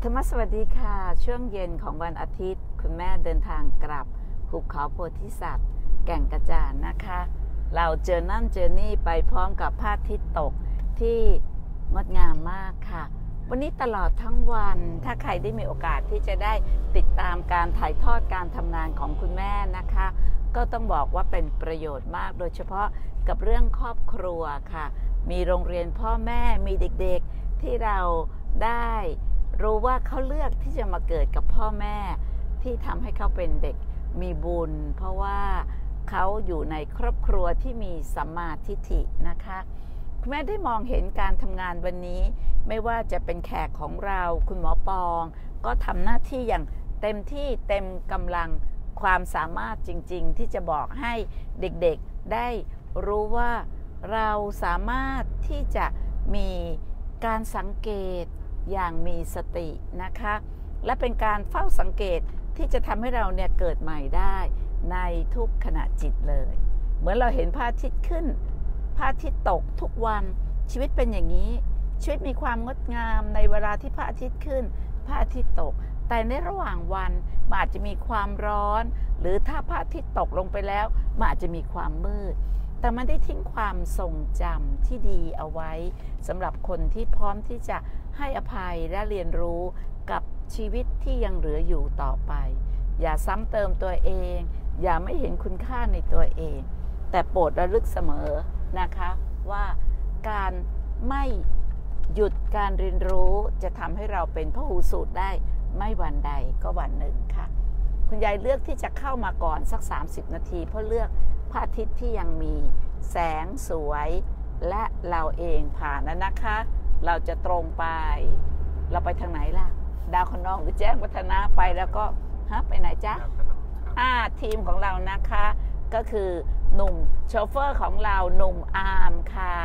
ธรรมสวัสดีค่ะช่วงเย็นของวันอาทิตย์คุณแม่เดินทางกลับหุบเขาโพธิสัตว์แก่งกระจานนะคะเราเจอนี่ไปพร้อมกับพระอาทิตย์ตกที่งดงามมากค่ะวันนี้ตลอดทั้งวันถ้าใครได้มีโอกาสที่จะได้ติดตามการถ่ายทอดการทำงานของคุณแม่นะคะก็ต้องบอกว่าเป็นประโยชน์มากโดยเฉพาะกับเรื่องครอบครัวค่ะมีโรงเรียนพ่อแม่มีเด็กๆที่เราได้รู้ว่าเขาเลือกที่จะมาเกิดกับพ่อแม่ที่ทำให้เขาเป็นเด็กมีบุญเพราะว่าเขาอยู่ในครอบครัวที่มีสัมมาทิฏฐินะคะคุณแม่ได้มองเห็นการทำงานวันนี้ไม่ว่าจะเป็นแขกของเราคุณหมอปองก็ทำหน้าที่อย่างเต็มที่เต็มกำลังความสามารถจริงๆที่จะบอกให้เด็กๆได้รู้ว่าเราสามารถที่จะมีการสังเกตอย่างมีสตินะคะและเป็นการเฝ้าสังเกตที่จะทำให้เราเนี่ยเกิดใหม่ได้ในทุกขณะจิตเลยเหมือนเราเห็นพระอาทิตย์ขึ้นพระอาทิตย์ตกทุกวันชีวิตเป็นอย่างนี้ชีวิตมีความงดงามในเวลาที่พระอาทิตย์ขึ้นพระอาทิตย์ตกแต่ในระหว่างวันมันอาจจะมีความร้อนหรือถ้าพระอาทิตย์ตกลงไปแล้วมันอาจจะมีความมืดแต่มันได้ทิ้งความทรงจำที่ดีเอาไว้สำหรับคนที่พร้อมที่จะให้อภัยและเรียนรู้กับชีวิตที่ยังเหลืออยู่ต่อไปอย่าซ้ำเติมตัวเองอย่าไม่เห็นคุณค่าในตัวเองแต่โปรดระลึกเสมอนะคะว่าการไม่หยุดการเรียนรู้จะทำให้เราเป็นพหูสูตรได้ไม่วันใดก็วันหนึ่งค่ะคุณยายเลือกที่จะเข้ามาก่อนสัก30นาทีเพราะเลือกพระอาทิตย์ที่ยังมีแสงสวยและเราเองผ่านนะคะเราจะตรงไปเราไปทางไหนล่ะดาวคนนองหรือแจ้งวัฒนะไปแล้วก็ไปไหนจ๊ะทีมของเรานะคะก็คือหนุ่มโชเฟอร์ของเราหนุ่มอาร์มค่ะ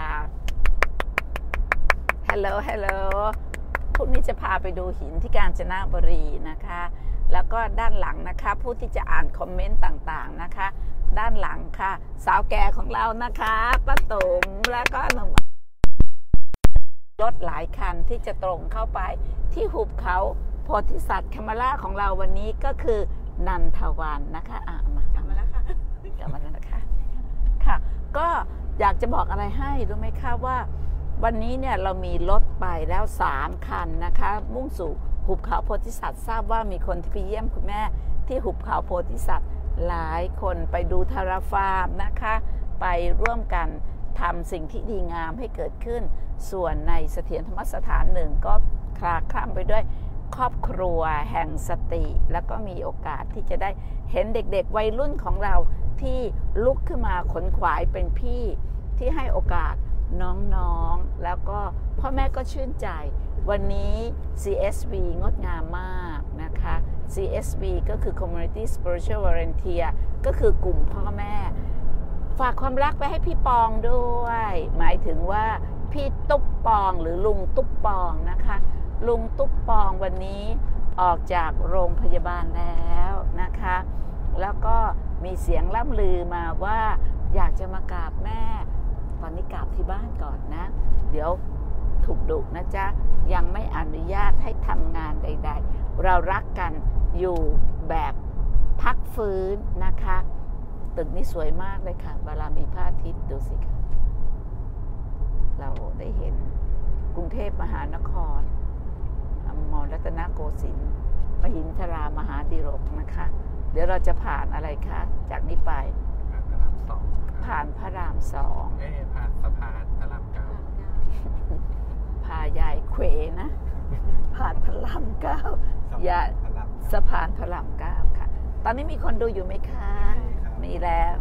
ฮัลโหลพรุ่งนี้จะพาไปดูหินที่กาญจนบุรีนะคะแล้วก็ด้านหลังนะคะผู้ที่จะอ่านคอมเมนต์ต่างๆนะคะด้านหลังค่ะสาวแก่ของเรานะคะป้าตุ๋มแล้วก็หนุ่มรถหลายคันที่จะตรงเข้าไปที่หุบเขาโพธิสัตว์คามาล่าของเราวันนี้ก็คือนันทวันนะคะกลับมาแล้วค่ะกลับมาแล้วนะคะค่ะก็อยากจะบอกอะไรให้รู้ไหมคะว่าวันนี้เนี่ยเรามีรถไปแล้ว3คันนะคะมุ่งสู่หุบเขาโพธิสัตว์ทราบว่ามีคนที่ไปเยี่ยมคุณแม่ที่หุบเขาโพธิสัตว์หลายคนไปดูทาราฟาร์มนะคะไปร่วมกันทำสิ่งที่ดีงามให้เกิดขึ้นส่วนในเสถียรธรรมสถานหนึ่งก็คลาคล่ำไปด้วยครอบครัวแห่งสติแล้วก็มีโอกาสที่จะได้เห็นเด็กๆวัยรุ่นของเราที่ลุกขึ้นมาขนขวายเป็นพี่ที่ให้โอกาสน้องๆแล้วก็พ่อแม่ก็ชื่นใจวันนี้ CSV งดงามมากนะคะ CSV ก็คือ Community Spiritual Volunteer ก็คือกลุ่มพ่อแม่ฝากความรักไปให้พี่ปองด้วยหมายถึงว่าพี่ตุ๊บปองหรือลุงตุ๊บปองนะคะลุงตุ๊บปองวันนี้ออกจากโรงพยาบาลแล้วนะคะแล้วก็มีเสียงล่ำลือมาว่าอยากจะมากราบแม่ตอนนี้กราบที่บ้านก่อนนะเดี๋ยวถูกดุนะจ๊ะยังไม่อนุญาตให้ทำงานใดๆเรารักกันอยู่แบบพักฟื้นนะคะตึกนี้สวยมากเลยค่ะเวลามีพระอาทิตย์ดูสิค่ะเราได้เห็นกรุงเทพมหานครมอรัตนโกสินทร์มหินทรามหาดิรกนะคะเดี๋ยวเราจะผ่านอะไรคะจากนี้ไปผ่านพระรามสองผ่านสะพานพระรามเก้าพายายเขวนะผ่านพระรามเก้าอย่าสะพานพระรามเก้าค่ะตอนนี้มีคนดูอยู่ไหมคะมีแล้ว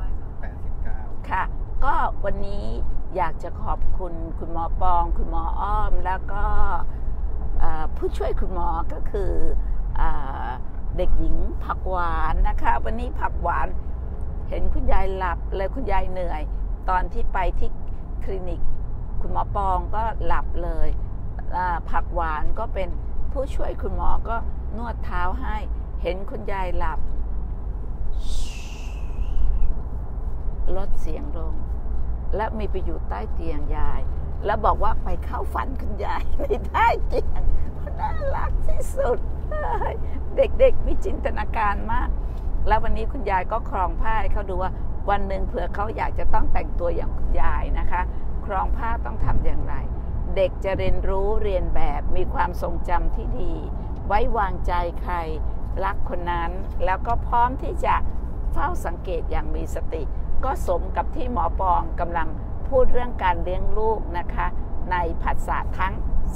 89ค่ะก็วันนี้อยากจะขอบคุณคุณหมอปองคุณหมออ้อมแล้วก็ผู้ช่วยคุณหมอก็คือเด็กหญิงผักหวานนะคะวันนี้ผักหวานเห็นคุณยายหลับเลยคุณยายเหนื่อยตอนที่ไปที่คลินิกคุณหมอปองก็หลับเลยผักหวานก็เป็นผู้ช่วยคุณหมอก็นวดเท้าให้เห็นคุณยายหลับลดเสียงลงและมีไปอยู่ใต้เตียงยายแล้วบอกว่าไปเข้าฝันคุณยายในใต้เตียงน่ารักที่สุดเด็กๆมีจินตนาการมากแล้ววันนี้คุณยายก็ครองผ้าให้เขาดูว่าวันหนึ่งเผื่อเขาอยากจะต้องแต่งตัวอย่างคุณยายนะคะครองผ้าต้องทำอย่างไรเด็กจะเรียนรู้เรียนแบบมีความทรงจำที่ดีไว้วางใจใครรักคนนั้นแล้วก็พร้อมที่จะเฝ้าสังเกตอย่างมีสติก็สมกับที่หมอปองกำลังพูดเรื่องการเลี้ยงลูกนะคะในผัสสะทั้ง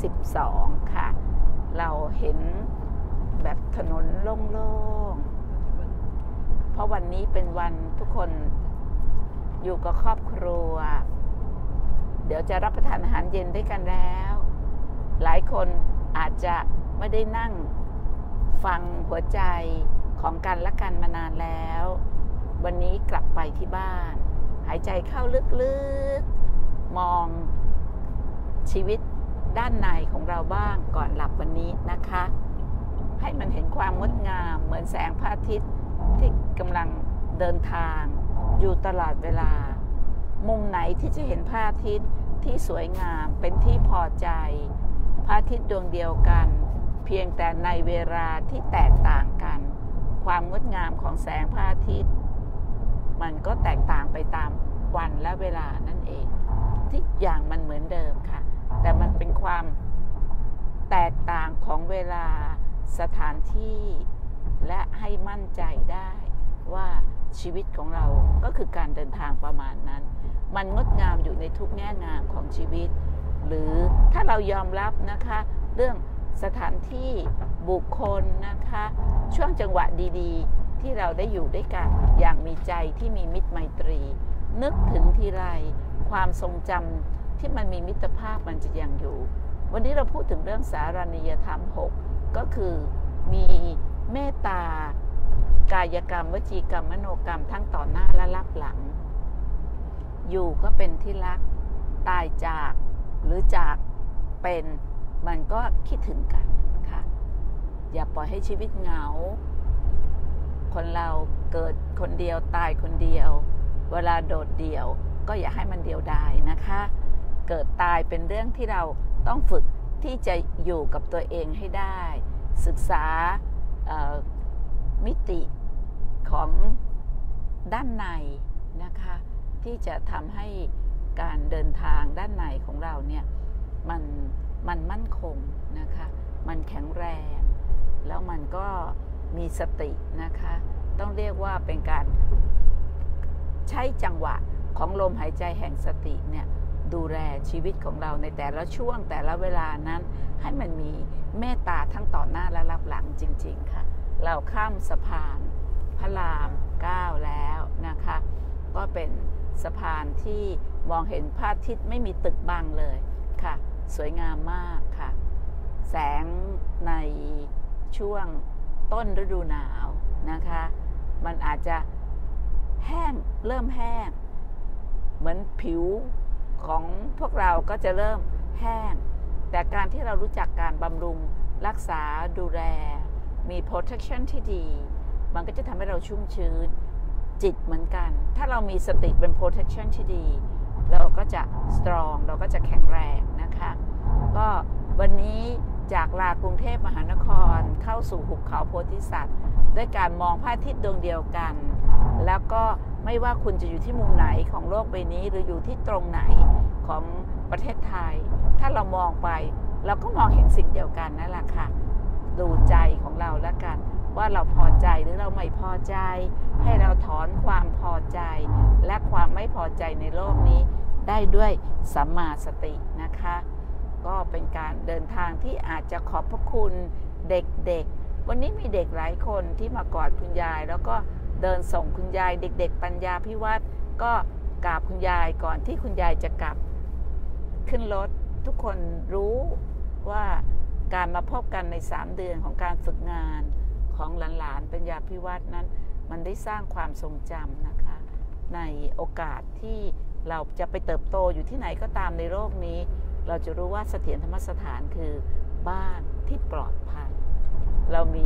12ค่ะเราเห็นแบบถนนโล่งๆเพราะวันนี้เป็นวันทุกคนอยู่กับครอบครัวเดี๋ยวจะรับประทานอาหารเย็นด้วยกันแล้วหลายคนอาจจะไม่ได้นั่งฟังหัวใจของกันและกันมานานแล้ววันนี้กลับไปที่บ้านหายใจเข้าลึกๆมองชีวิตด้านในของเราบ้างก่อนหลับวันนี้นะคะให้มันเห็นความงดงามเหมือนแสงพระอาทิตย์ที่กำลังเดินทางอยู่ตลอดเวลามุมไหนที่จะเห็นพระอาทิตย์ที่สวยงามเป็นที่พอใจพระอาทิตย์ดวงเดียวกันเพียงแต่ในเวลาที่แตกต่างกันความงดงามของแสงพระอาทิตย์มันก็แตกต่างไปตามวันและเวลานั่นเองทุกอย่างมันเหมือนเดิมค่ะแต่มันเป็นความแตกต่างของเวลาสถานที่และให้มั่นใจได้ว่าชีวิตของเราก็คือการเดินทางประมาณนั้นมันงดงามอยู่ในทุกแง่งามของชีวิตหรือถ้าเรายอมรับนะคะเรื่องสถานที่บุคคลนะคะช่วงจังหวะดีๆที่เราได้อยู่ด้วยกันอย่างมีใจที่มีมิตรไมตรีนึกถึงทีไรความทรงจำที่มันมีมิตรภาพมันจะยังอยู่วันนี้เราพูดถึงเรื่องสารณียธรรม6ก็คือมีเมตตากายกรรมวจีกรรมมโนกรรมทั้งต่อหน้าและรับหลังอยู่ก็เป็นที่รักตายจากหรือจากเป็นมันก็คิดถึงกันค่ะอย่าปล่อยให้ชีวิตเหงาคนเราเกิดคนเดียวตายคนเดียวเวลาโดดเดี่ยวก็อย่าให้มันเดียวดายนะคะเกิดตายเป็นเรื่องที่เราต้องฝึกที่จะอยู่กับตัวเองให้ได้ศึกษามิติของด้านในนะคะที่จะทำให้การเดินทางด้านในของเราเนี่ยมันมั่นคงนะคะมันแข็งแรงแล้วมันก็มีสตินะคะต้องเรียกว่าเป็นการใช้จังหวะของลมหายใจแห่งสติเนี่ยดูแลชีวิตของเราในแต่ละช่วงแต่ละเวลานั้นให้มันมีเมตตาทั้งต่อหน้าและรับหลังจริงๆค่ะเราข้ามสะพานพระราม9แล้วนะคะก็เป็นสะพานที่มองเห็นพระอาทิตย์ไม่มีตึกบังเลยค่ะสวยงามมากค่ะแสงในช่วงต้นฤดูหนาวนะคะมันอาจจะแห้งเริ่มแห้งเหมือนผิวของพวกเราก็จะเริ่มแห้งแต่การที่เรารู้จักการบำรุงรักษาดูแลมี protection ที่ดีมันก็จะทำให้เราชุ่มชื้นจิตเหมือนกันถ้าเรามีสติเป็น protection ที่ดีเราก็จะ strong เราก็จะแข็งแรงนะคะก็วันนี้จากลากรุงเทพมหานครเข้าสู่หุบเขาโพธิสัตว์ด้วยการมองพระอาทิตย์ดวงเดียวกันแล้วก็ไม่ว่าคุณจะอยู่ที่มุมไหนของโลกใบนี้หรืออยู่ที่ตรงไหนของประเทศไทยถ้าเรามองไปเราก็มองเห็นสิ่งเดียวกันนั่นแหละค่ะดูใจของเราแล้วกันว่าเราพอใจหรือเราไม่พอใจให้เราถอนความพอใจและความไม่พอใจในโลกนี้ได้ด้วยสัมมาสตินะคะก็เป็นการเดินทางที่อาจจะขอบพระคุณเด็กๆวันนี้มีเด็กหลายคนที่มากอดคุณยายแล้วก็เดินส่งคุณยายเด็กๆปัญญาพิวัตรก็กราบคุณยายก่อนที่คุณยายจะกลับขึ้นรถทุกคนรู้ว่าการมาพบกันใน3 เดือนของการฝึกงานของหลานๆปัญญาพิวัตรนั้นมันได้สร้างความทรงจำนะคะในโอกาสที่เราจะไปเติบโตอยู่ที่ไหนก็ตามในโลกนี้เราจะรู้ว่าเสถียรธรรมสถานคือบ้านที่ปลอดภัยเรามี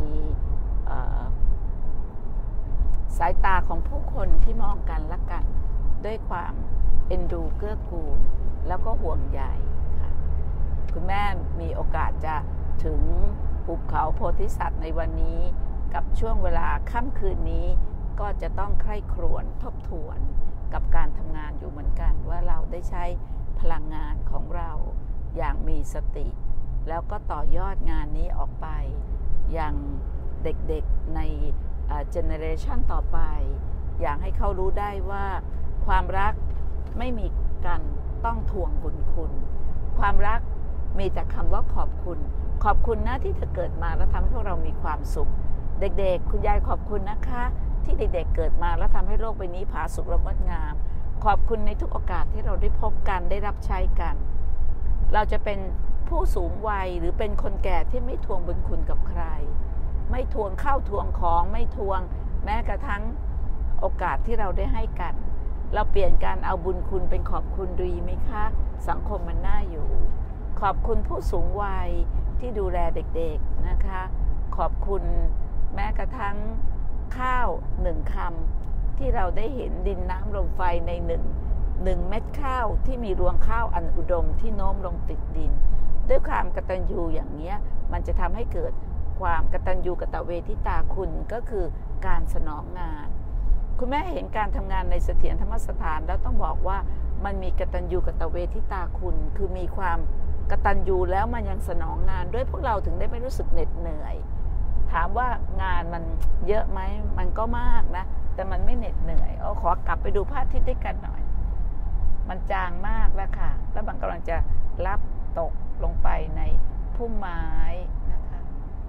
สายตาของผู้คนที่มองกันและกันด้วยความเอ็นดูเกื้อกูลแล้วก็ห่วงใยค่ะคุณแม่มีโอกาสจะถึงภูเขาโพธิสัตว์ในวันนี้กับช่วงเวลาค่ำคืนนี้ก็จะต้องใคร่ครวญทบทวนกับการทำงานอยู่เหมือนกันว่าเราได้ใช้พลังงานของเราอย่างมีสติ แล้วก็ต่อยอดงานนี้ออกไปอย่างเด็กๆในเจเนเรชันต่อไปอยากให้เขารู้ได้ว่าความรักไม่มีการต้องทวงบุญคุณความรักมีแต่คำว่าขอบคุณขอบคุณนะที่เธอเกิดมาแล้วทำให้พวกเรามีความสุขเด็กๆคุณยายขอบคุณนะคะที่เด็กๆเกิดมาแล้วทำให้โลกใบนี้ผาสุกและงดงามขอบคุณในทุกโอกาสที่เราได้พบกันได้รับใช้กันเราจะเป็นผู้สูงวัยหรือเป็นคนแก่ที่ไม่ทวงบุญคุณกับใครไม่ทวงข้าวทวงของไม่ทวงแม้กระทั่งโอกาสที่เราได้ให้กันเราเปลี่ยนการเอาบุญคุณเป็นขอบคุณดีไหมคะสังคมมันน่าอยู่ขอบคุณผู้สูงวัยที่ดูแลเด็กๆนะคะขอบคุณแม้กระทั่งข้าวหนึ่งคำที่เราได้เห็นดินน้ำลมไฟในหนึ่งเม็ดข้าวที่มีรวงข้าวอันอุดมที่โน้มลงติดดินด้วยความกตัญญูอย่างนี้มันจะทำให้เกิดความกตัญญูกตเวทิตาคุณก็คือการสนองงานคุณแม่เห็นการทำงานในเสถียรธรรมสถานแล้วต้องบอกว่ามันมีกตัญญูกตเวทิตาคุณคือมีความกตัญญูแล้วมันยังสนองงานด้วยพวกเราถึงได้ไม่รู้สึกเหน็ดเหนื่อยถามว่างานมันเยอะไหมมันก็มากนะแต่มันไม่เหน็ดเหนื่อยขอกลับไปดูพระอาทิตย์ด้วยกันหน่อยมันจางมากแล้วค่ะแล้วมันกำลังจะรับตกลงไปในพุ่มไม้นะคะ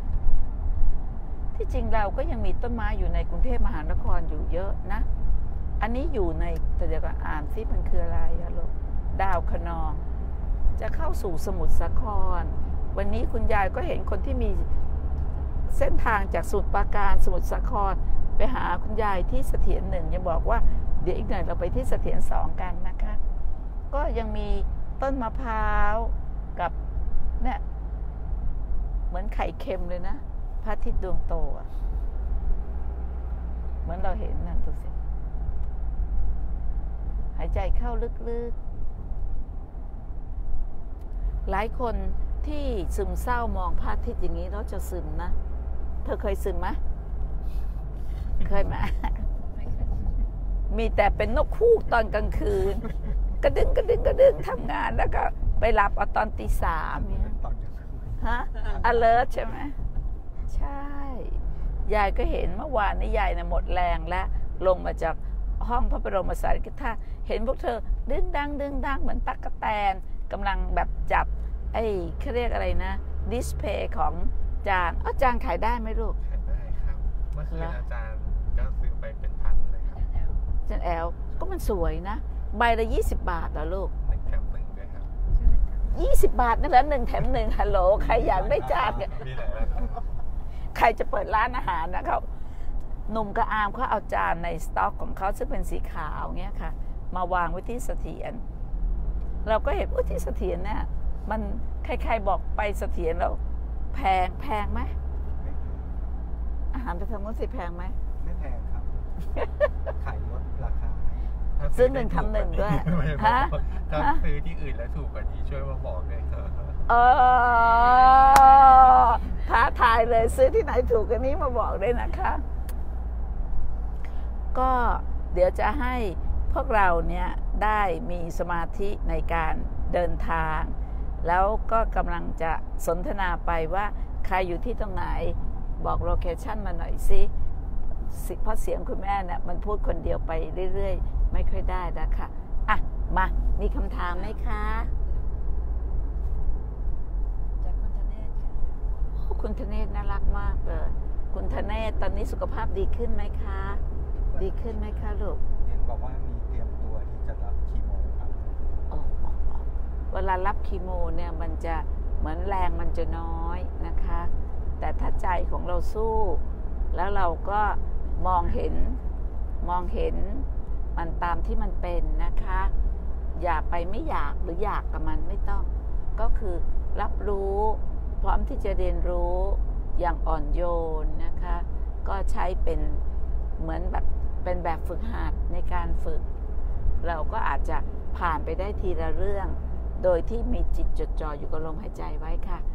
ที่จริงเราก็ยังมีต้นไม้อยู่ในกรุงเทพมหานครอยู่เยอะนะอันนี้อยู่ในแต่เดี๋ยวก่อนอ่านซิมันคืออะไรอะลูกดาวคะนองจะเข้าสู่สมุทรสาครวันนี้คุณยายก็เห็นคนที่มีเส้นทางจากสมุทรปราการสมุทรสาครไปหาคุณยายที่เสถียรหนึ่งยังบอกว่าเดี๋ยวอีกหน่อยเราไปที่เสถียรสองกันนะคะก็ยังมีต้นมะพร้าวกับเนี่ยเหมือนไข่เค็มเลยนะพระอาทิตย์ดวงโตเหมือนเราเห็นนั่นตัวสิหายใจเข้าลึกๆหลายคนที่ซึมเศร้ามองพระอาทิตย์อย่างนี้เราจะซึมนะเธอเคยซึมไหมเคยไหมมีแต่เป็นนกฮูกตอนกลางคืนกระดึงทำงานแล้วก็ไปหลับเอาตอนตีสามเนี่ยฮะ alert ใช่ไหมใช่ยายก็เห็นเมื่อวานนี้ยายหมดแรงแล้วลงมาจากห้องพระบรมสารีริกธาตุเห็นพวกเธอดึงดังเหมือนตั๊กแตนกำลังแบบจับไอ้เขาเรียกอะไรนะดิสเพย์ของจานจานขายได้ไหมลูกขายได้ครับเมื่อคืนอาจารย์ก็ซื้อไปเป็นพันเลยครับจานแอลก็มันสวยนะใบละ20 บาทเหรอลูก 1 แถม 1ด้วยครับ 20 บาทนั่นแหละ1 แถม 1ฮัลโหลใครอยากได้จานเนี่ยใครจะเปิดร้านอาหารนะเขาหนุ่มกับอาร์มเขาเอาจานในสต็อกของเขาซึ่งเป็นสีขาวเงี้ยค่ะมาวางไว้ที่เสถียรเราก็เห็นที่เสถียรเนี่ยมันใครๆบอกไปเสถียรแล้วแพงไหมอาหารไปทำนู้นสิแพงไหมไม่แพงครับขายลดราคาซื้อ1 ทำ 1ด้วยฮะถ้าซื้อที่อื่นแล้วถูกกว่านี้ช่วยมาบอกเลยท้าทายเลยซื้อที่ไหนถูกกว่านี้มาบอกได้นะคะก็เดี๋ยวจะให้พวกเราเนี่ยได้มีสมาธิในการเดินทางแล้วก็กำลังจะสนทนาไปว่าใครอยู่ที่ตรงไหนบอกโลเคชั่นมาหน่อยสิเพราะเสียงคุณแม่เนี่ยมันพูดคนเดียวไปเรื่อยๆไม่ค่อยได้นะคะมามีคำถามไหมคะจากคุณธเนศค่ะคุณธเนศน่ารักมากเลยคุณธเนศตอนนี้สุขภาพดีขึ้นไหมคะดีขึ้นไหมคะลูกเห็นบอกว่ามีเตรียมตัวที่จะรับคีโมครับเวลารับคีโมเนี่ยมันจะเหมือนแรงมันจะน้อยนะคะแต่ถ้าใจของเราสู้แล้วเราก็มองเห็นมันตามที่มันเป็นนะคะอย่าไปไม่อยากหรืออยากกับมันไม่ต้องก็คือรับรู้พร้อมที่จะเรียนรู้อย่างอ่อนโยนนะคะก็ใช้เป็นเหมือนแบบเป็นแบบฝึกหัดในการฝึกเราก็อาจจะผ่านไปได้ทีละเรื่องโดยที่มีจิตจดจ่ออยู่กับลมหายใจไว้ค่ะ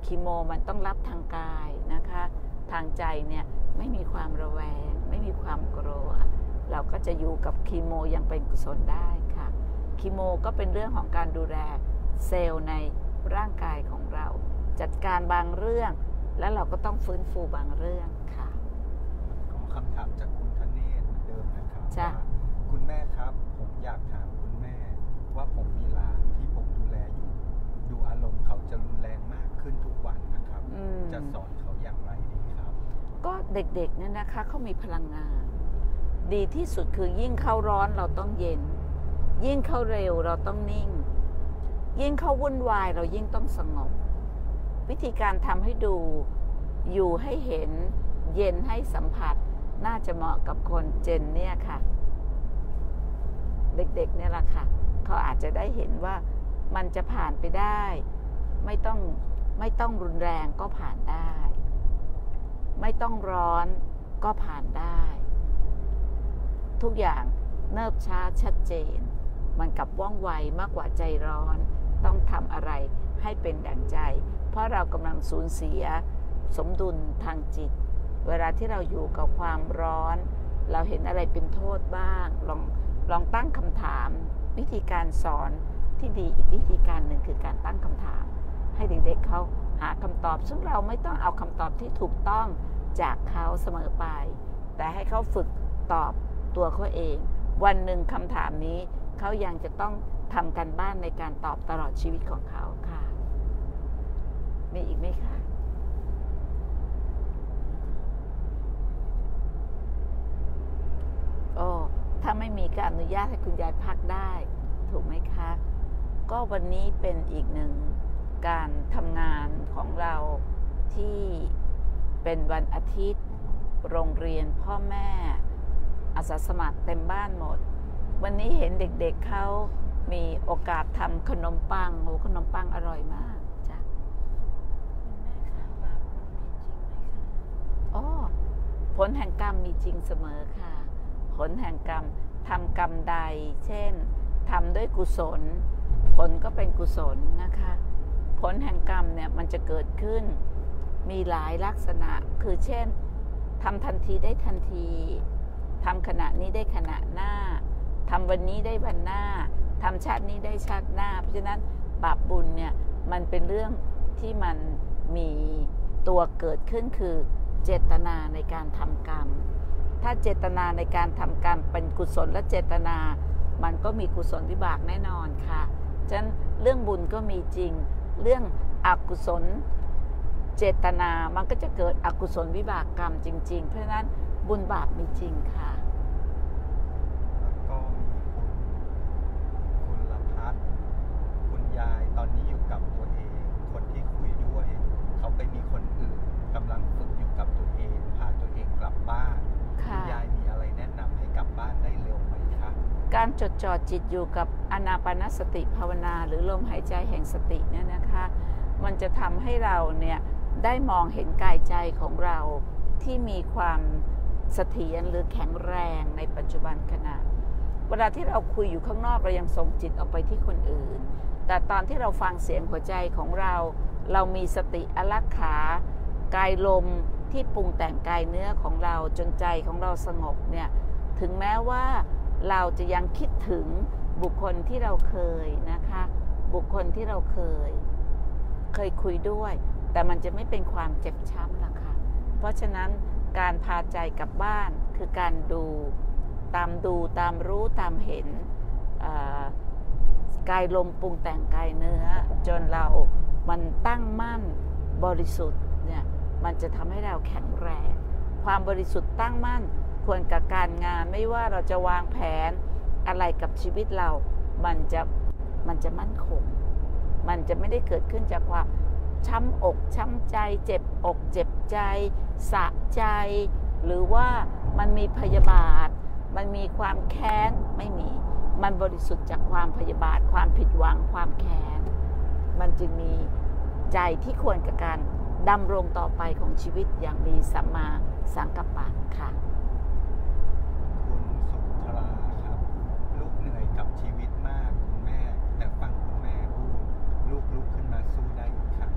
คีโมมันต้องรับทางกายนะคะทางใจเนี่ยไม่มีความระแวงไม่มีความกลัวเราก็จะอยู่กับคีโมยังเป็นกุศลได้ค่ะคีโมก็เป็นเรื่องของการดูแลเซลล์ในร่างกายของเราจัดการบางเรื่องแล้วเราก็ต้องฟื้นฟูบางเรื่องค่ะขอคำถามจากคุณธเนศเหมือนเดิมนะครับว่าคุณแม่ครับผมอยากถามคุณแม่ว่าผมมีหลานที่ผมดูแลอยู่ดูอารมณ์เขาจะรุนแรงมากขึ้นทุกวันนะครับจะสอนเขาอย่างไรดีครับก็เด็กๆเนี่ยนะคะเขามีพลังงานดีที่สุดคือยิ่งเข้าร้อนเราต้องเย็นยิ่งเข้าเร็วเราต้องนิ่งยิ่งเข้าวุ่นวายเรายิ่งต้องสงบวิธีการทำให้ดูอยู่ให้เห็นเย็นให้สัมผัสน่าจะเหมาะกับคนเจนเนี่ยค่ะเด็กๆเนี่ยแหละค่ะเขาอาจจะได้เห็นว่ามันจะผ่านไปได้ไม่ต้องรุนแรงก็ผ่านได้ไม่ต้องร้อนก็ผ่านได้ทุกอย่างเนิบช้าชัดเจนมันกับว่องไวมากกว่าใจร้อนต้องทำอะไรให้เป็นดั่งใจเพราะเรากำลังสูญเสียสมดุลทางจิตเวลาที่เราอยู่กับความร้อนเราเห็นอะไรเป็นโทษบ้างลองตั้งคำถามวิธีการสอนที่ดีอีกวิธีการหนึ่งคือการตั้งคำถามให้เด็กๆเขาหาคำตอบซึ่งเราไม่ต้องเอาคำตอบที่ถูกต้องจากเขาเสมอไปแต่ให้เขาฝึกตอบตัวเขาเองวันหนึ่งคำถามนี้เขายังจะต้องทำการบ้านในการตอบตลอดชีวิตของเขาค่ะมีอีกไหมคะโอ้ถ้าไม่มีการอนุญาตให้คุณยายพักได้ถูกไหมคะก็วันนี้เป็นอีกหนึ่งการทำงานของเราที่เป็นวันอาทิตย์โรงเรียนพ่อแม่อาสาสมัครเต็มบ้านหมดวันนี้เห็นเด็กๆเขามีโอกาสทำขนมปังโอ้ขนมปังอร่อยมากจ้ะคุณแม่คะบาปบุญมีจริงไหมคะอ๋อผลแห่งกรรมมีจริงเสมอค่ะผลแห่งกรรมทำกรรมใดเช่นทำด้วยกุศลผลก็เป็นกุศลนะคะผลแห่งกรรมเนี่ยมันจะเกิดขึ้นมีหลายลักษณะคือเช่นทำทันทีได้ทันทีทำขณะนี้ได้ขณะหน้าทำวันนี้ได้วันหน้าทำชาตินี้ได้ชาติหน้าเพราะฉะนั้นบาปบุญเนี่ยมันเป็นเรื่องที่มันมีตัวเกิดขึ้นคือเจตนาในการทำกรรมถ้าเจตนาในการทำกรรมเป็นกุศลและเจตนามันก็มีกุศลวิบากแน่นอนค่ะฉะนั้นเรื่องบุญก็มีจริงเรื่องอกุศลเจตนามันก็จะเกิดอกุศลวิบากกรรมจริงๆเพราะฉะนั้นบุญบาปมีจริงค่ะแล้วก็มีคุณละพัฒน์คุณยายตอนนี้อยู่กับตัวเองคนที่คุยด้วยเขาไปมีคนอื่นกำลังฝึกอยู่กับตัวเองพาตัวเองกลับบ้านคุณยายมีอะไรแนะนำให้กลับบ้านได้เร็วไหมคะการจดจ่อจิตอยู่กับอานาปานสติภาวนาหรือลมหายใจแห่งสติเนี่ยนะคะมันจะทำให้เราเนี่ยได้มองเห็นกายใจของเราที่มีความเสถียรหรือแข็งแรงในปัจจุบันขณะเวลาที่เราคุยอยู่ข้างนอกเรายังส่งจิตออกไปที่คนอื่นแต่ตอนที่เราฟังเสียงหัวใจของเรามีสติอลักขากายลมที่ปรุงแต่งกายเนื้อของเราจนใจของเราสงบเนี่ยถึงแม้ว่าเราจะยังคิดถึงบุคคลที่เราเคยนะคะบุคคลที่เราเคยคุยด้วยแต่มันจะไม่เป็นความเจ็บช้ำล่ะค่ะเพราะฉะนั้นการพาใจกลับบ้านคือการดูตามรู้ตามเห็นกายลมปรุงแต่งกายเนื้อจนมันตั้งมั่นบริสุทธิ์เนี่ยมันจะทำให้เราแข็งแรงความบริสุทธิ์ตั้งมั่นควรกับการงานไม่ว่าเราจะวางแผนอะไรกับชีวิตเรามันจะมั่นคงมันจะไม่ได้เกิดขึ้นจากความช้ำอกช้ำใจเจ็บอกเจ็บใจสะใจหรือว่ามันมีพยาบาทมันมีความแค้นไม่มีมันบริสุทธิ์จากความพยาบาทความผิดหวังความแค้นมันจึงมีใจที่ควรกับการดำรงต่อไปของชีวิตอย่างมีสัมมาสังกัปปะค่ะคุณสุธราครับลูกเหนื่อยกับชีวิตมากคุณแม่แต่ฟังคุณแม่พูดลูกลุกขึ้นมาสู้ได้อีกครั้ง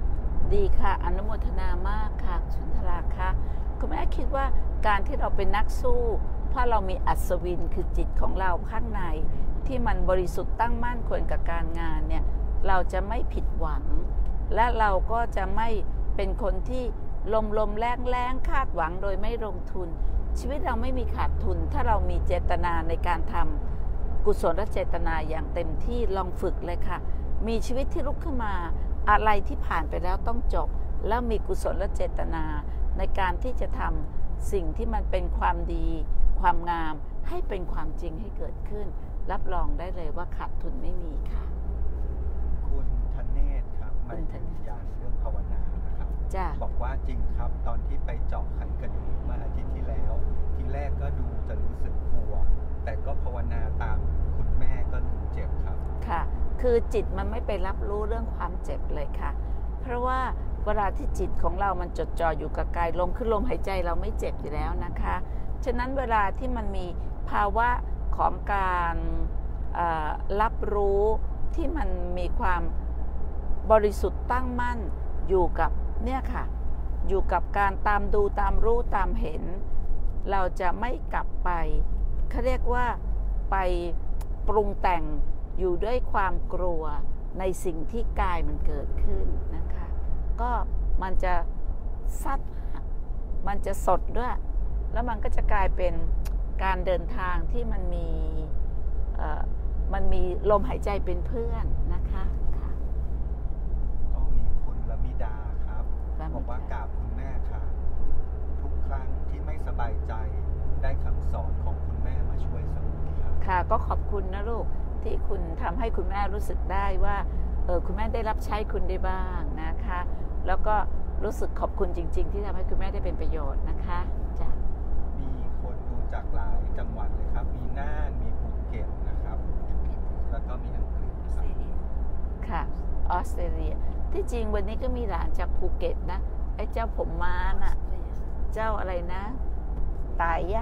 ดีค่ะอนุโมทนามากค่ะสุนทราคะคุณแม่คิดว่าการที่เราเป็นนักสู้เพราะเรามีอัศวินคือจิตของเราข้างในที่มันบริสุทธิ์ตั้งมั่นควรกับการงานเนี่ยเราจะไม่ผิดหวังและเราก็จะไม่เป็นคนที่ลมแรงคาดหวังโดยไม่ลงทุนชีวิตเราไม่มีขาดทุนถ้าเรามีเจตนาในการทำกุศลเจตนาอย่างเต็มที่ลองฝึกเลยค่ะมีชีวิตที่ลุกขึ้นมาอะไรที่ผ่านไปแล้วต้องจบแล้วมีกุศลเจตนาในการที่จะทำสิ่งที่มันเป็นความดีความงามให้เป็นความจริงให้เกิดขึ้นรับรองได้เลยว่าขาดทุนไม่มีค่ะคุณธเนศครับมายืนยันเรื่องภาวนานะครับบอกว่าจริงครับตอนที่ไปเจาะไขกระดูกเมื่ออาทิตย์ที่แล้วทีแรกก็ดูจะรู้สึกกลัวแต่ก็ภาวนาตามคุณแม่ก็ลืมเจ็บครับค่ะคือจิตมันไม่ไปรับรู้เรื่องความเจ็บเลยค่ะเพราะว่าเวลาที่จิตของเรามันจดจ่ออยู่กับกายลมคือลมหายใจเราไม่เจ็บอยู่แล้วนะคะฉะนั้นเวลาที่มันมีภาวะของการรับรู้ที่มันมีความบริสุทธิ์ตั้งมั่นอยู่กับเนี่ยค่ะอยู่กับการตามดูตามรู้ตามเห็นเราจะไม่กลับไปเขาเรียกว่าไปปรุงแต่งอยู่ด้วยความกลัวในสิ่งที่กายมันเกิดขึ้นนะคะก็มันจะซัดมันจะสดด้วยแล้วมันก็จะกลายเป็นการเดินทางที่มันมีลมหายใจเป็นเพื่อนนะคะค่ะก็มีคุณละมิดาครับบอกว่ากราบคุณแม่ค่ะทุกครั้งที่ไม่สบายใจได้คำสอนของคุณแม่มาช่วยเสมอครับค่ะก็ขอบคุณนะลูกที่คุณทำให้คุณแม่รู้สึกได้ว่าคุณแม่ได้รับใช้คุณได้บ้างนะคะแล้วก็รู้สึกขอบคุณจริงๆที่ทำให้คุณแม่ได้เป็นประโยชน์นะคะจ้ะมีคนดูจากหลายจังหวัดเลยครับมีน่านมีภูเก็ตนะครับแล้วก็มีอังกฤษค่ะออสเตรเลียที่จริงวันนี้ก็มีหลานจากภูเก็ตนะไอ้เจ้าผมม้าน่ะเจ้าอะไรนะตายยะ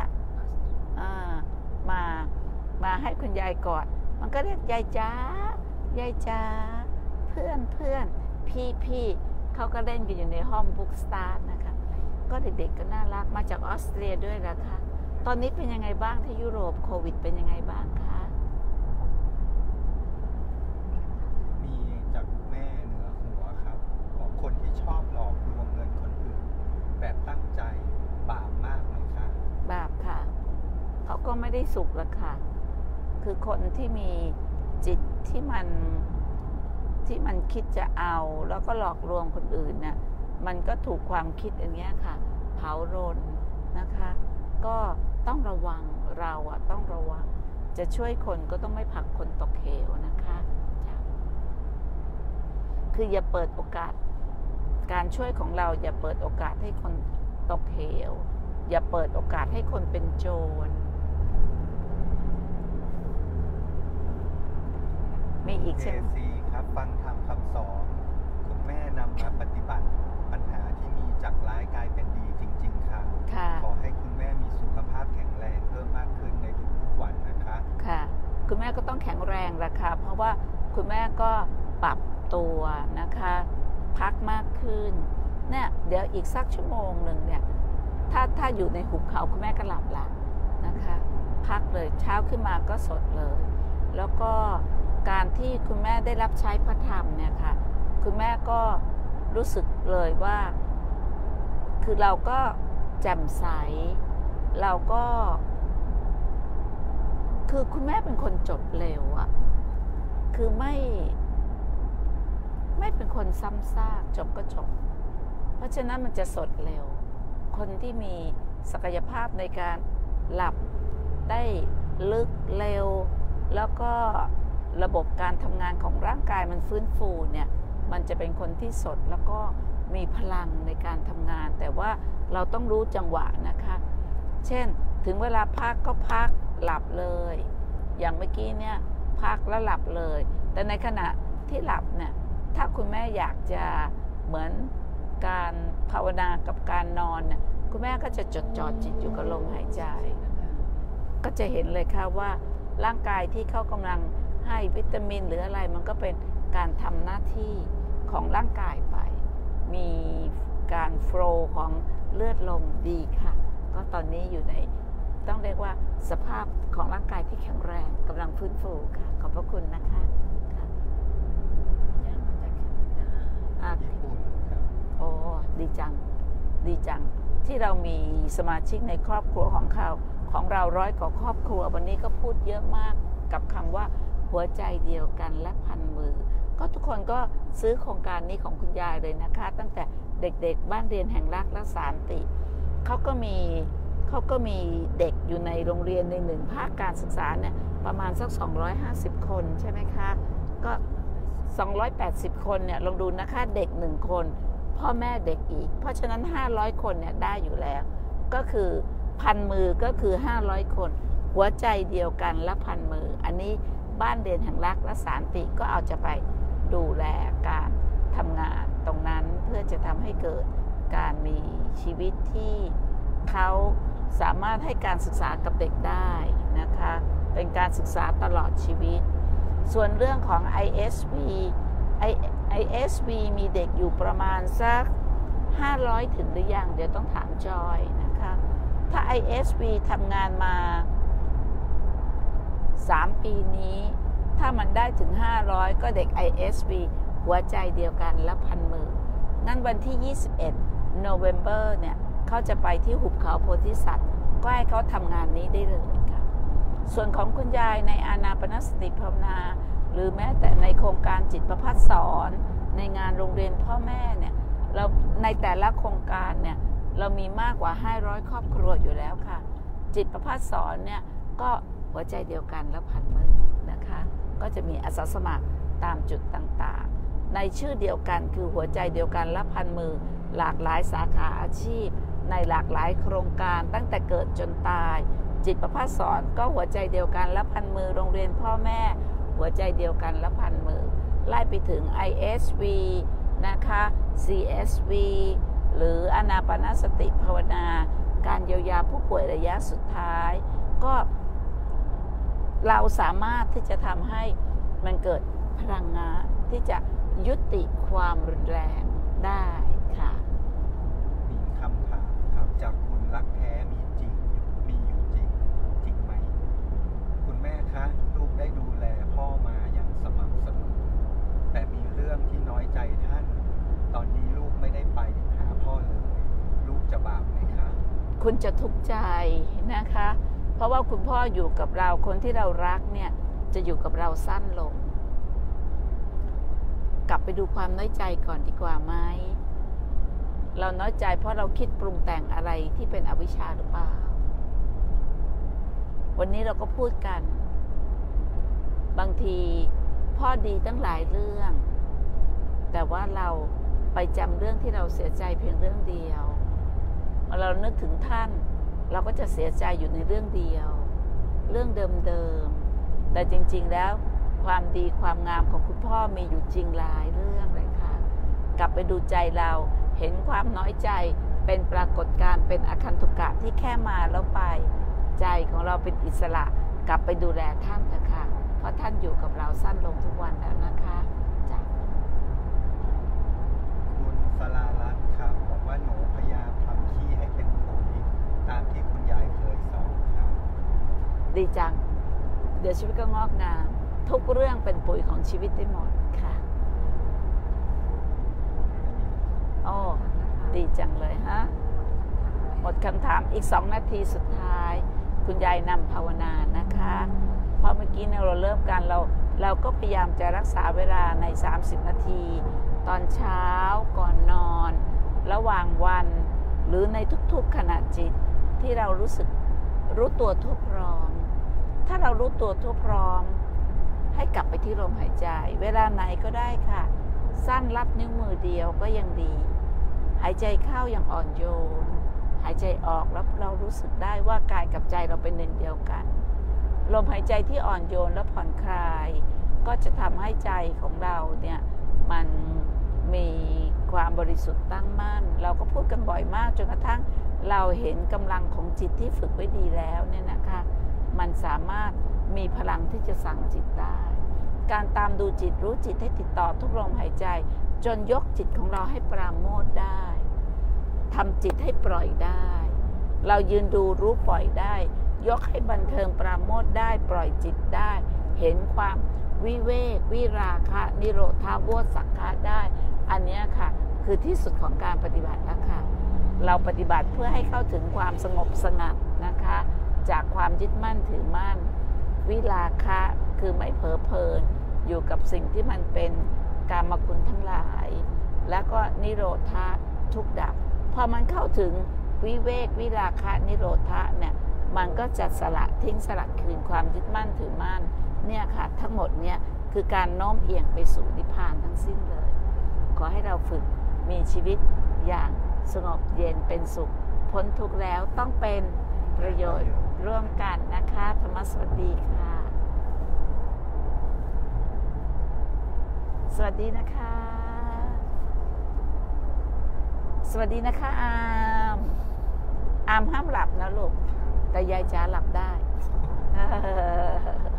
มาให้คุณยายกอดมันก็เรียกยายจ้ายายจ้าเพื่อนพี่เขาก็เล่นกันอยู่ในห้องบุ๊กสตาร์นะคะก็เด็กๆก็น่ารักมาจากออสเตรเลียด้วยละค่ะตอนนี้เป็นยังไงบ้างที่ยุโรปโควิดเป็นยังไงบ้างคะมีจากแม่เหนือหัวครับบอกคนที่ชอบหลอกลวงเงินคนอื่นแบบตั้งใจบาปมากไหมคะบาปค่ะเขาก็ไม่ได้สุขละค่ะคือคนที่มีจิตที่มันคิดจะเอาแล้วก็หลอกลวงคนอื่นน่ะมันก็ถูกความคิดอย่างเงี้ยค่ะเผารนนะคะก็ต้องระวังเราอะต้องระวังจะช่วยคนก็ต้องไม่ผลักคนตกเหวนะคะคืออย่าเปิดโอกาสการช่วยของเราอย่าเปิดโอกาสให้คนตกเหวอย่าเปิดโอกาสให้คนเป็นโจรมีอีกใช่ไหมครับฟังธรรมคำสอนคุณแม่นำมาปฏิบัติปัญหาที่มีจากร้ายกลายเป็นดีจริงๆค่ะขอให้คุณแม่มีสุขภาพแข็งแรงเพิ่มมากขึ้นในทุกๆวันนะคะค่ะคุณแม่ก็ต้องแข็งแรงละค่ะเพราะว่าคุณแม่ก็ปรับตัวนะคะพักมากขึ้นเนี่ยเดี๋ยวอีกสักชั่วโมงหนึ่งเนี่ยถ้าอยู่ในหุบเขาคุณแม่ก็หลับละนะคะพักเลยเช้าขึ้นมาก็สดเลยแล้วก็การที่คุณแม่ได้รับใช้พระธรรมเนี่ยค่ะคุณแม่ก็รู้สึกเลยว่าคือเราก็แจ่มใสเราก็คือคุณแม่เป็นคนจบเร็วอะคือไม่เป็นคนซ้ำซากจบก็จบเพราะฉะนั้นมันจะสดเร็วคนที่มีศักยภาพในการหลับได้ลึกเร็วแล้วก็ระบบการทำงานของร่างกายมันฟื้นฟูเนี่ยมันจะเป็นคนที่สดแล้วก็มีพลังในการทำงานแต่ว่าเราต้องรู้จังหวะนะคะเช่นถึงเวลาพักก็พักหลับเลยอย่างเมื่อกี้เนี่ยพักแล้วหลับเลยแต่ในขณะที่หลับเนี่ยถ้าคุณแม่อยากจะเหมือนการภาวนากับการนอนเนี่ยคุณแม่ก็จะจดจ่อจิตอยู่กับลมหายใจก็จะเห็นเลยค่ะว่าร่างกายที่เขากำลังให้วิตามินหรืออะไรมันก็เป็นการทำหน้าที่ของร่างกายไปมีการโฟลว์ของเลือดลมดีค่ะก็ตอนนี้อยู่ในต้องเรียกว่าสภาพของร่างกายที่แข็งแรงกำลังฟื้นฟูค่ะขอบพระคุณนะคะค่ะย่างมาจากแคนาดาญี่ปุ่นครับโอ้ดีจังดีจังที่เรามีสมาชิกในครอบครัวของเรา100 กว่าครอบครัววันนี้ก็พูดเยอะมากกับคำว่าหัวใจเดียวกันและพันมือก็ทุกคนก็ซื้อโครงการนี้ของคุณยายเลยนะคะตั้งแต่เด็กๆบ้านเรียนแห่งรักและสันติเขาก็มีเด็กอยู่ในโรงเรียนในหนึ่งภาคการศึกษาเนี่ยประมาณสัก250 คนใช่ไหมคะก็280 คนเนี่ยลองดูนะคะเด็ก1 คนพ่อแม่เด็กอีกเพราะฉะนั้น500 คนเนี่ยได้อยู่แล้วก็คือพันมือก็คือ500 คนหัวใจเดียวกันและพันมืออันนี้บ้านเรียนแห่งรักและสันติก็เอาจะไปดูแลการทำงานตรงนั้นเพื่อจะทำให้เกิดการมีชีวิตที่เขาสามารถให้การศึกษากับเด็กได้นะคะเป็นการศึกษาตลอดชีวิตส่วนเรื่องของ ISV มีเด็กอยู่ประมาณสัก500ถึงหรือยังเดี๋ยวต้องถามจอยนะคะถ้า ISV ทำงานมา3 ปีนี้ถ้ามันได้ถึง500ก็เด็ก ISV หัวใจเดียวกันและพันมืองั้นวันที่21 November เนี่ยเขาจะไปที่หุบเขาโพธิสัตว์ก็ให้เขาทำงานนี้ได้เลยค่ะส่วนของคุณยายในอานาปานสติภาวนาหรือแม้แต่ในโครงการจิตประภัสสอนในงานโรงเรียนพ่อแม่เนี่ยเราในแต่ละโครงการเนี่ยเรามีมากกว่า500 ครอบครัวอยู่แล้วค่ะจิตประภัสสอนเนี่ยก็หัวใจเดียวกันและพันมือนะคะก็จะมีอาสาสมัครตามจุดต่างๆในชื่อเดียวกันคือหัวใจเดียวกันและพันมือหลากหลายสาขาอาชีพในหลากหลายโครงการตั้งแต่เกิดจนตายจิตประภัสสอนก็หัวใจเดียวกันและพันมือโรงเรียนพ่อแม่หัวใจเดียวกันและพันมือไล่ไปถึง ISV นะคะ CSV หรืออานาปานสติภาวนาการเยียวยาผู้ป่วยระยะสุดท้ายก็เราสามารถที่จะทำให้มันเกิดพลังงานที่จะยุติความรุนแรงได้ค่ะมีคำถามครับจากคุณรักแท้มีอยู่จริงไหมคุณแม่คะลูกได้ดูแลพ่อมาอย่างสม่ำเสมอแต่มีเรื่องที่น้อยใจท่านตอนนี้ลูกไม่ได้ไปหาพ่อเลยลูกจะบาปไหมคะคุณจะทุกข์ใจนะคะเพราะว่าคุณพ่ออยู่กับเราคนที่เรารักเนี่ยจะอยู่กับเราสั้นลงกลับไปดูความน้อยใจก่อนดีกว่าไหมเราน้อยใจเพราะเราคิดปรุงแต่งอะไรที่เป็นอวิชชาหรือเปล่าวันนี้เราก็พูดกันบางทีพ่อดีตั้งหลายเรื่องแต่ว่าเราไปจำเรื่องที่เราเสียใจเพียงเรื่องเดียวเมื่อเรานึกถึงท่านเราก็จะเสียใจอยู่ในเรื่องเดียวเรื่องเดิมๆแต่จริงๆแล้วความดีความงามของคุณพ่อมีอยู่จริงหลายเรื่องเลยค่ะกลับไปดูใจเราเห็นความน้อยใจเป็นปรากฏการณ์เป็นอคันตุกะที่แค่มาแล้วไปใจของเราเป็นอิสระกลับไปดูแลท่านเถอะค่ะเพราะท่านอยู่กับเราสั้นลงทุกวันแล้วนะคะจ้ะคุณสลารัตน์ครับบอกว่าหนูพยายามทำขี้ให้เป็นปุ๋ยตามที่คุณยายเคยสอนครับดีจังเดี๋ยวชีวิตก็งอกงามทุกเรื่องเป็นปุ๋ยของชีวิตได้หมดค่ะโอ้ดีจังเลยฮะหมดคำถามอีก2 นาทีสุดท้ายคุณยายนำภาวนานะคะเพราะเมื่อกี้เราเริ่มกันเราก็พยายามจะรักษาเวลาใน30 นาทีตอนเช้าก่อนนอนระหว่างวันหรือในทุกๆขณะจิตที่เรารู้ตัวทั่วพร้อมถ้าเรารู้ตัวทั่วพร้อมให้กลับไปที่ลมหายใจเวลาไหนก็ได้ค่ะสั้นลัดนิ้วมือเดียวก็ยังดีหายใจเข้าอย่างอ่อนโยนหายใจออกแล้วเรารู้สึกได้ว่ากายกับใจเราเป็นหนึ่งเดียวกันลมหายใจที่อ่อนโยนและผ่อนคลายก็จะทำให้ใจของเราเนี่ยมันมีความบริสุทธิ์ตั้งมั่นเราก็พูดกันบ่อยมากจนกระทั่งเราเห็นกำลังของจิตที่ฝึกไว้ดีแล้วเนี่ยนะคะมันสามารถมีพลังที่จะสั่งจิตได้การตามดูจิตรู้จิตให้ติดต่อทุกลมหายใจจนยกจิตของเราให้ปราโมทย์ได้ทำจิตให้ปล่อยได้ เรายืนดูรู้ปล่อยได้ยกให้บันเทิงปราโมทย์ได้ปล่อยจิตได้เห็นความวิเวกวิราคะนิโรธาโวสักขะได้อันนี้ค่ะคือที่สุดของการปฏิบัติแล้วค่ะเราปฏิบัติเพื่อให้เข้าถึงความสงบสงัดนะคะจากความยึดมั่นถือมั่นวิราคะคือไม่เผลอเพลินอยู่กับสิ่งที่มันเป็นกามคุณทั้งหลายแล้วก็นิโรธะทุกดับพอมันเข้าถึงวิเวกวิราคะนิโรธะเนี่ยมันก็จะสละทิ้งสลัดคืนความยึดมั่นถือมั่นเนี่ยค่ะทั้งหมดเนี่ยคือการโน้มเอียงไปสู่นิพพานทั้งสิ้นเลยขอให้เราฝึกมีชีวิตอย่างสงบเย็นเป็นสุขพ้นทุกข์แล้วต้องเป็นประโยชน์ร่วมกันนะคะธรรมสวัสดีค่ะสวัสดีนะคะสวัสดีนะคะอามห้ามหลับนะลูกแต่ยายจ๋าหลับได้